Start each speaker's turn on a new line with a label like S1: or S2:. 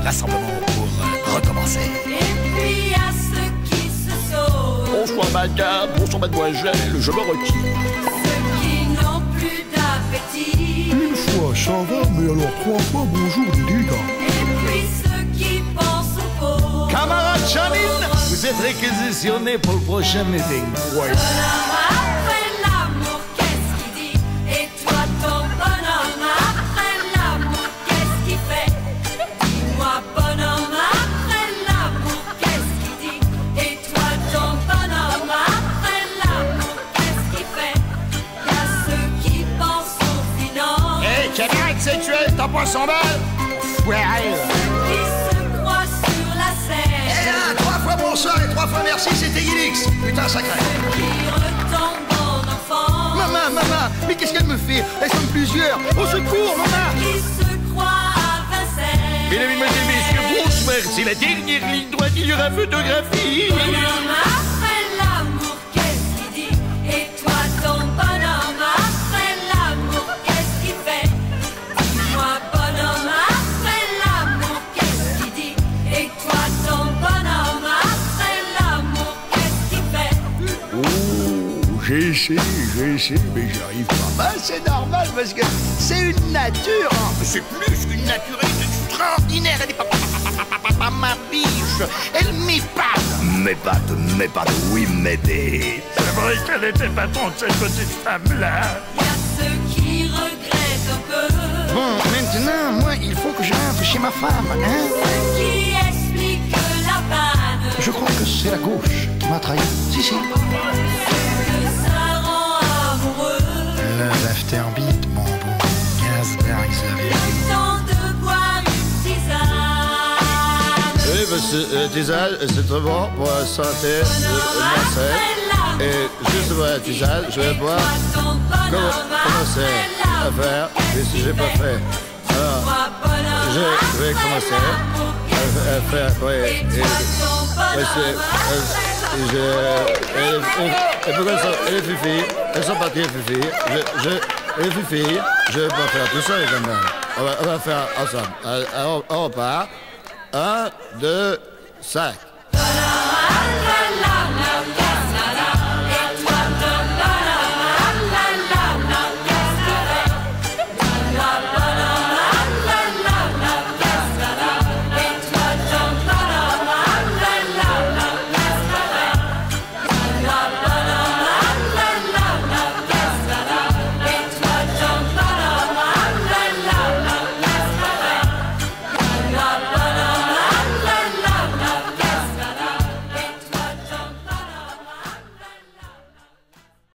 S1: rassemblement pour recommencer.
S2: Et puis à ceux qui se sauvent,
S1: Bonsoir madame, bonsoir mademoiselle, je me retire.
S2: ceux qui n'ont plus d'appétit.
S3: Une fois ça va, mais alors 3 fois bonjour les gars.
S2: Et puis ceux qui pensent aux pauvres.
S4: Camarade Janine, vous êtes réquisitionné pour le prochain meeting. Ouais.
S2: Après l'amour, qu'est-ce qu'il dit? Et toi, ton bonhomme, après l'amour, qu'est-ce qu'il fait? Dis-moi, bonhomme, après l'amour, qu'est-ce qu'il dit? Et toi, ton bonhomme, après l'amour, qu'est-ce qu'il fait? Y'a ceux qui pensent aux finances.
S4: Hé, camarade sexuel, t'as pas 100 balles? Ouais.
S2: Qui se croient sur la
S5: Eh
S2: scène.
S5: là, 3 fois bonsoir et 3 fois merci, c'était Yélix. Putain, sacré.
S2: Qui retombent en enfant.
S5: Maman, mais qu'est-ce qu'elle me fait? Elles sont plusieurs. Au secours, maman.
S2: Qui se croient à Vincennes.
S4: Mesdames et messieurs, bonsoir, c'est la dernière ligne droite, il y aura photographie.
S2: Bonhomme, après l'amour, qu'est-ce qu'il dit? Et toi, ton bonhomme, après l'amour, qu'est-ce qu'il fait? Dis-moi, bonhomme, après l'amour, qu'est-ce qu'il dit? Et toi, ton bonhomme, après l'amour, qu'est-ce qu'il fait?
S3: Oh, j'ai essayé, mais j'y arrive pas.
S5: Bah, c'est normal parce que c'est une nature. Hein. C'est plus qu'une nature, elle est extraordinaire. Elle est pas ma biche. Elle m'épate.
S1: M'épate, oui, m'aider.
S4: C'est vrai qu'elle était patron de cette petite femme-là.
S2: Y a ceux qui regrettent un peu.
S5: Bon, maintenant, moi, il faut que je rentre chez ma femme, hein.
S2: Ceux qui expliquent la panne.
S5: Je crois que c'est la gauche qui m'a trahi. Si.
S2: Que ça rend amoureux.
S3: L'afterbeat, mon bon Gazberg Xavier.
S2: Temps de boire une tisane.
S4: Oui, monsieur, tisane, c'est très bon pour la santé, Marcel. Et juste pour la tisane, je vais boire. Commencer à faire, puisque j'ai pas fait. Alors, je vais commencer à faire, oui. Et pourquoi les filles, elles sont parties, les filles. Les filles, je vais pas faire tout ça, quand même. On va faire ensemble. Alors, on repart. 1, 2, 5.